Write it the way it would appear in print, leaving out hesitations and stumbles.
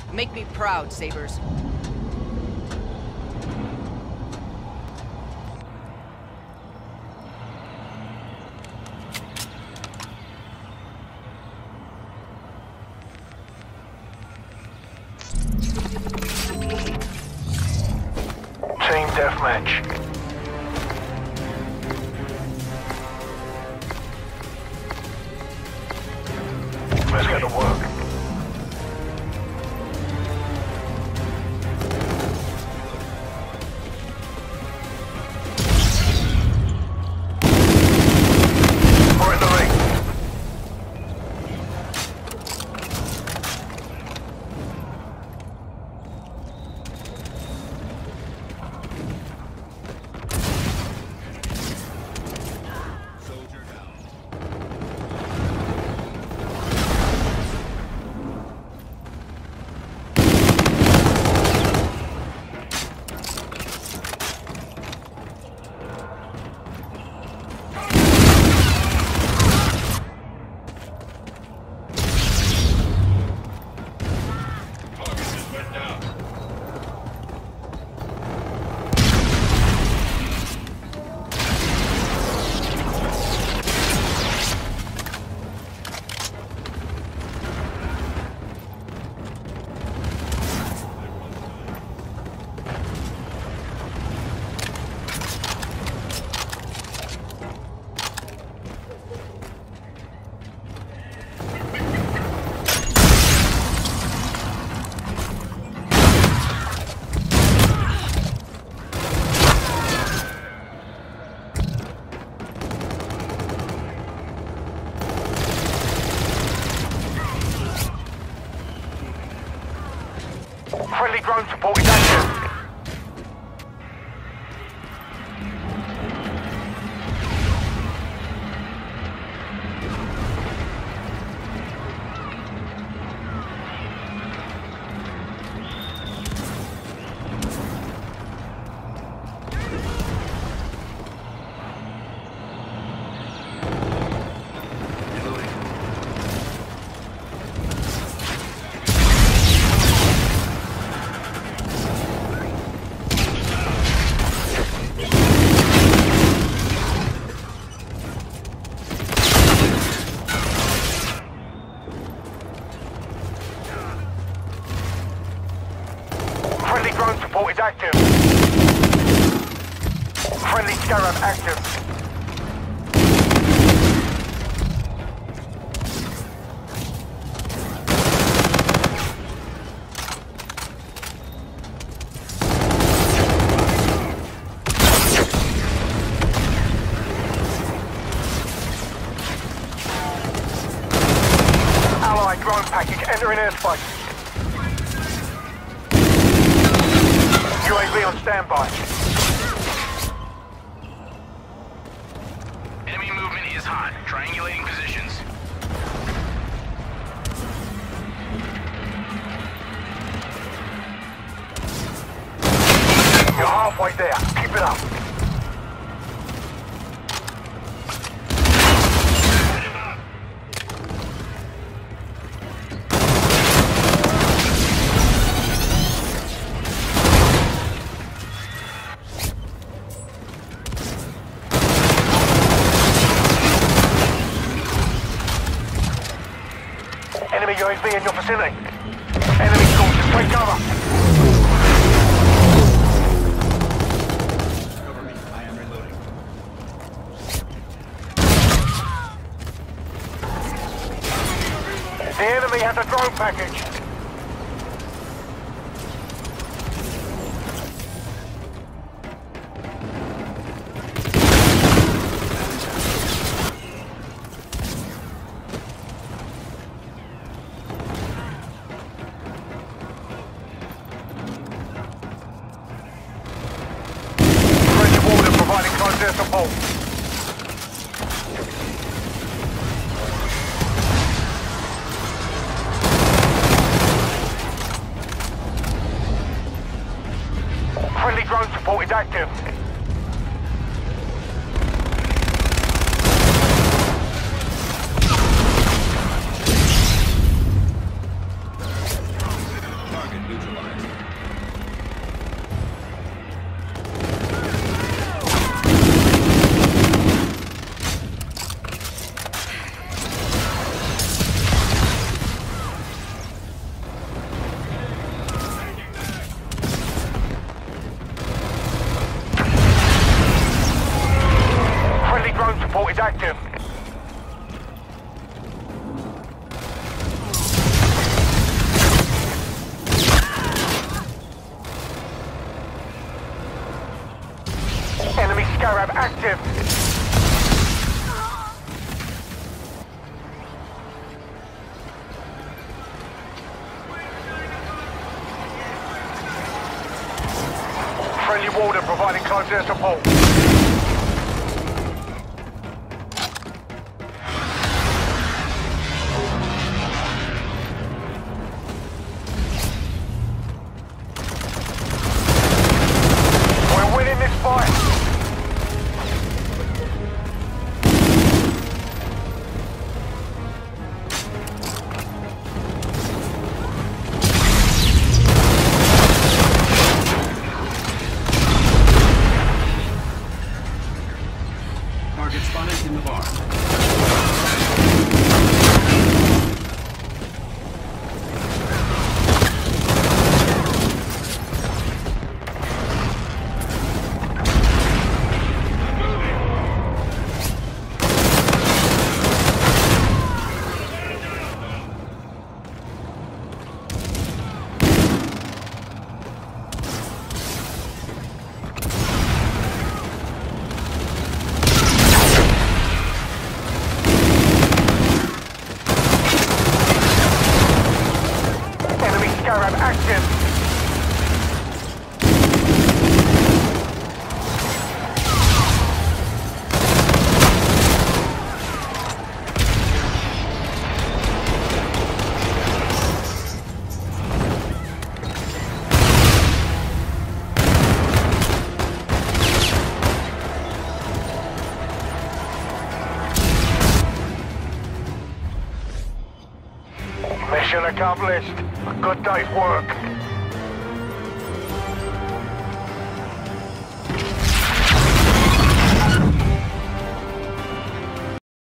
Make me proud, Sabers. Team deathmatch. Let's get to work. We're in the ring. Friendly drone support is active. Friendly drone support is active. Friendly Scarab active. Allied drone package entering airspace. UAV on standby. Enemy movement is hot. Triangulating positions. You're halfway there. Keep it up. Enemy UAV in your vicinity. Enemy soldiers, take cover. Cover me. I am reloading. The enemy has a drone package. Providing close air support. Friendly drone support is active. neutralized. Friendly drone support is active. Enemy Scarab active. Friendly Warden providing close air support. We're winning this fight. Target spotted in the bar. Enemy Scarab active. Mission accomplished. A good day's work.